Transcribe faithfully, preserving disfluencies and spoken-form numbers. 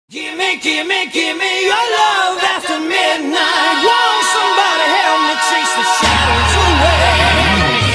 Gimme, gimme, gimme your love after midnight. Won't somebody help me chase the shadows away?